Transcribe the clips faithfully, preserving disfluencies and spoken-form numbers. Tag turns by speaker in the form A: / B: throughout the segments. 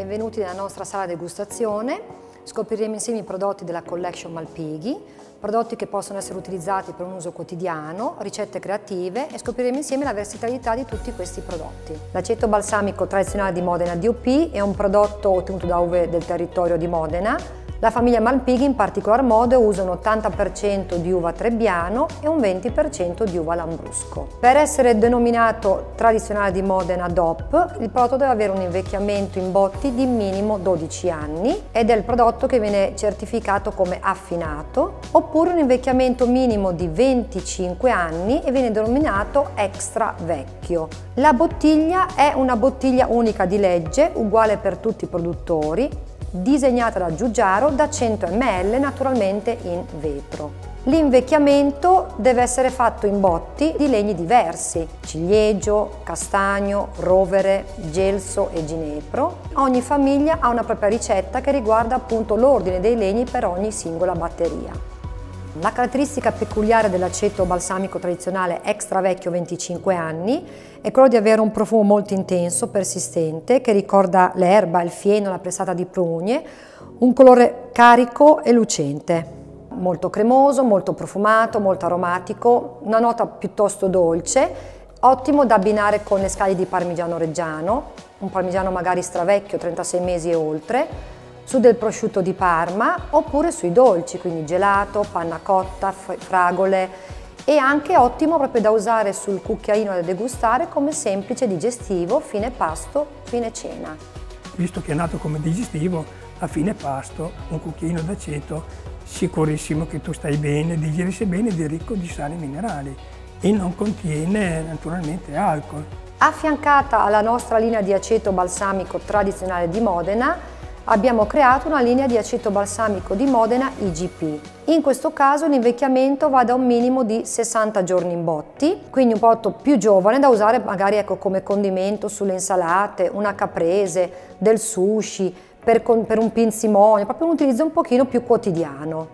A: benvenuti nella nostra sala degustazione. Scopriremo insieme i prodotti della Collection Malpighi, prodotti che possono essere utilizzati per un uso quotidiano, ricette creative e scopriremo insieme la versatilità di tutti questi prodotti. L'aceto balsamico tradizionale di Modena D O P è un prodotto ottenuto da uve del territorio di Modena. La famiglia Malpighi in particolar modo usa un ottanta per cento di uva Trebbiano e un venti per cento di uva Lambrusco. Per essere denominato tradizionale di Modena D O P, il prodotto deve avere un invecchiamento in botti di minimo dodici anni ed è il prodotto che viene certificato come affinato, oppure un invecchiamento minimo di venticinque anni e viene denominato extra vecchio. La bottiglia è una bottiglia unica di legge, uguale per tutti i produttori, disegnata da Giugiaro da cento millilitri, naturalmente in vetro. L'invecchiamento deve essere fatto in botti di legni diversi: ciliegio, castagno, rovere, gelso e ginepro. Ogni famiglia ha una propria ricetta che riguarda appunto l'ordine dei legni per ogni singola batteria. La caratteristica peculiare dell'aceto balsamico tradizionale extra vecchio venticinque anni è quello di avere un profumo molto intenso, persistente, che ricorda l'erba, il fieno, la pressata di prugne, un colore carico e lucente, molto cremoso, molto profumato, molto aromatico, una nota piuttosto dolce, ottimo da abbinare con le scaglie di parmigiano reggiano, un parmigiano magari stravecchio, trentasei mesi e oltre, su del prosciutto di Parma oppure sui dolci, quindi gelato, panna cotta, fragole, e anche ottimo proprio da usare sul cucchiaino da degustare come semplice digestivo, fine pasto, fine cena.
B: Visto che è nato come digestivo, a fine pasto un cucchiaino d'aceto sicurissimo che tu stai bene, digerisci bene ed è ricco di sali minerali e non contiene naturalmente alcol.
A: Affiancata alla nostra linea di aceto balsamico tradizionale di Modena, abbiamo creato una linea di aceto balsamico di Modena I G P. In questo caso l'invecchiamento va da un minimo di sessanta giorni in botti, quindi un prodotto più giovane da usare magari ecco, come condimento sulle insalate, una caprese, del sushi, per, per un pinzimonio, proprio un utilizzo un pochino più quotidiano.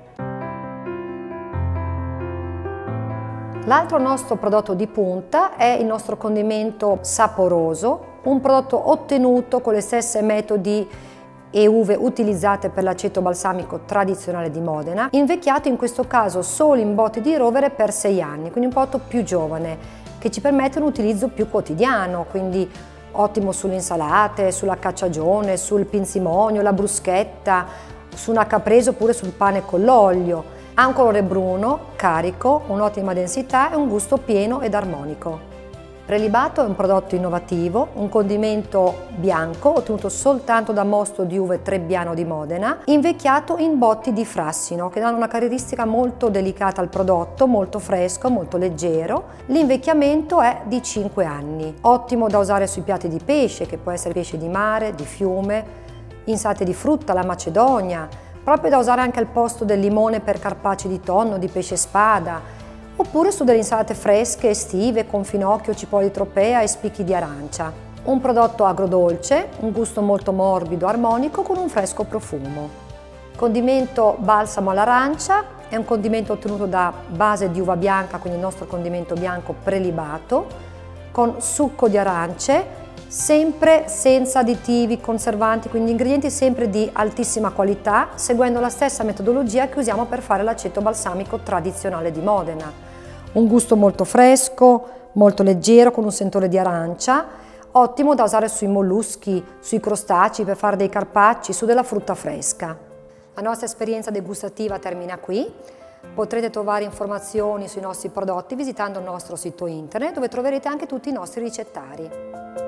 A: L'altro nostro prodotto di punta è il nostro condimento saporoso, un prodotto ottenuto con le stesse metodi e uve utilizzate per l'aceto balsamico tradizionale di Modena, invecchiato in questo caso solo in botti di rovere per sei anni, quindi un prodotto più giovane che ci permette un utilizzo più quotidiano, quindi ottimo sulle insalate, sulla cacciagione, sul pinzimonio, la bruschetta, su una caprese oppure sul pane con l'olio. Ha un colore bruno, carico, un'ottima densità e un gusto pieno ed armonico. Prelibato è un prodotto innovativo, un condimento bianco ottenuto soltanto da mosto di uve Trebbiano di Modena, invecchiato in botti di frassino che danno una caratteristica molto delicata al prodotto, molto fresco, molto leggero. L'invecchiamento è di cinque anni, ottimo da usare sui piatti di pesce, che può essere pesce di mare, di fiume, insalate di frutta, alla macedonia, proprio da usare anche al posto del limone per carpacci di tonno, di pesce spada, oppure su delle insalate fresche, estive, con finocchio, cipolla di tropea e spicchi di arancia. Un prodotto agrodolce, un gusto molto morbido, armonico, con un fresco profumo. Condimento balsamo all'arancia, è un condimento ottenuto da base di uva bianca, quindi il nostro condimento bianco prelibato, con succo di arance, sempre senza additivi, conservanti, quindi ingredienti sempre di altissima qualità, seguendo la stessa metodologia che usiamo per fare l'aceto balsamico tradizionale di Modena. Un gusto molto fresco, molto leggero, con un sentore di arancia, ottimo da usare sui molluschi, sui crostacei, per fare dei carpacci, su della frutta fresca. La nostra esperienza degustativa termina qui. Potrete trovare informazioni sui nostri prodotti visitando il nostro sito internet, dove troverete anche tutti i nostri ricettari.